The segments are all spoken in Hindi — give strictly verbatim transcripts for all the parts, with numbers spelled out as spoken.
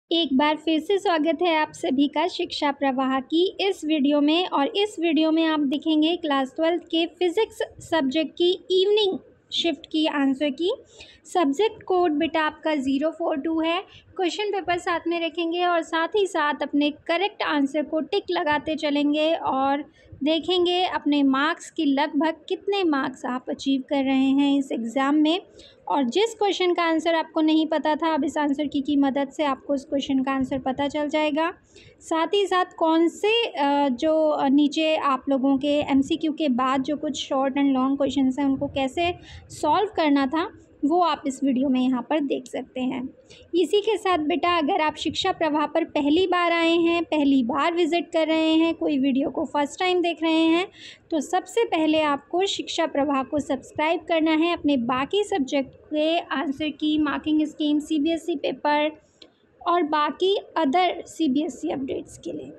एक बार फिर से स्वागत है आप सभी का शिक्षा प्रवाह की इस वीडियो में। और इस वीडियो में आप देखेंगे क्लास ट्वेल्थ के फिज़िक्स सब्जेक्ट की इवनिंग शिफ्ट की आंसर की। सब्जेक्ट कोड बेटा आपका ज़ीरो फोर टू है। क्वेश्चन पेपर साथ में रखेंगे और साथ ही साथ अपने करेक्ट आंसर को टिक लगाते चलेंगे और देखेंगे अपने मार्क्स की लगभग कितने मार्क्स आप अचीव कर रहे हैं इस एग्ज़ाम में। और जिस क्वेश्चन का आंसर आपको नहीं पता था, अब इस आंसर की की मदद से आपको उस क्वेश्चन का आंसर पता चल जाएगा। साथ ही साथ कौन से अ, जो नीचे आप लोगों के एमसीक्यू के बाद जो कुछ शॉर्ट एंड लॉन्ग क्वेश्चंस हैं उनको कैसे सॉल्व करना था वो आप इस वीडियो में यहाँ पर देख सकते हैं। इसी के साथ बेटा अगर आप शिक्षा प्रवाह पर पहली बार आए हैं, पहली बार विज़िट कर रहे हैं, कोई वीडियो को फर्स्ट टाइम देख रहे हैं, तो सबसे पहले आपको शिक्षा प्रवाह को सब्सक्राइब करना है अपने बाकी सब्जेक्ट के आंसर की, मार्किंग स्कीम, सीबीएसई पेपर और बाकी अदर सीबीएसई अपडेट्स के लिए।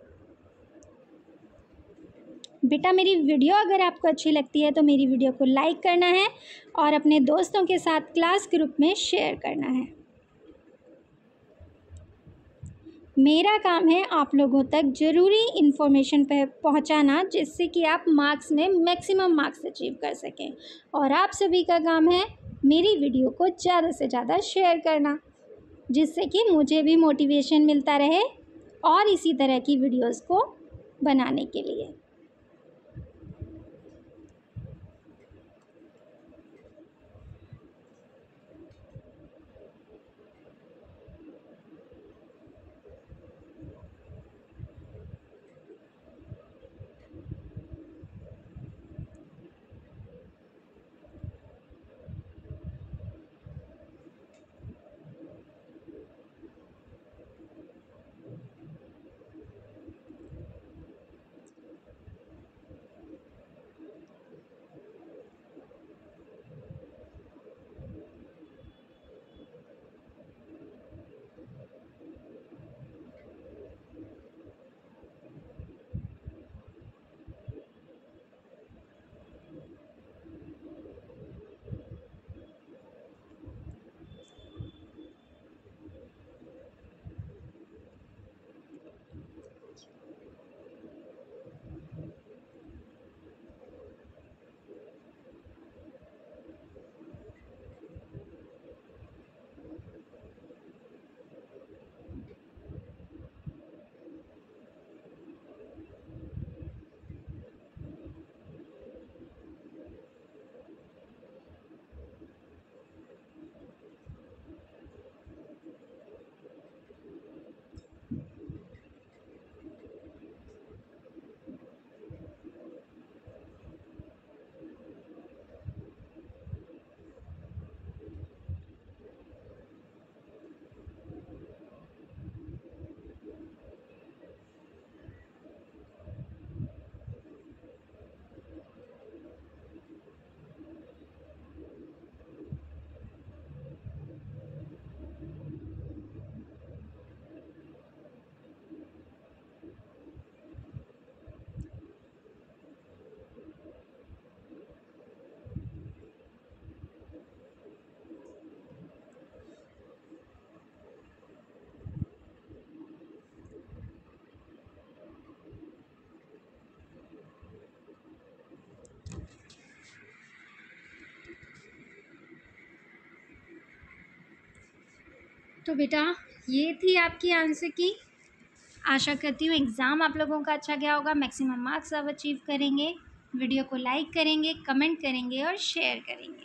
बेटा मेरी वीडियो अगर आपको अच्छी लगती है तो मेरी वीडियो को लाइक करना है और अपने दोस्तों के साथ क्लास ग्रुप में शेयर करना है। मेरा काम है आप लोगों तक ज़रूरी इन्फॉर्मेशन पे पहुंचाना जिससे कि आप मार्क्स में मैक्सिमम मार्क्स अचीव कर सकें। और आप सभी का काम है मेरी वीडियो को ज़्यादा से ज़्यादा शेयर करना जिससे कि मुझे भी मोटिवेशन मिलता रहे और इसी तरह की वीडियोस को बनाने के लिए। तो बेटा ये थी आपकी आंसर की। आशा करती हूँ एग्ज़ाम आप लोगों का अच्छा गया होगा, मैक्सिमम मार्क्स आप अचीव करेंगे। वीडियो को लाइक करेंगे, कमेंट करेंगे और शेयर करेंगे।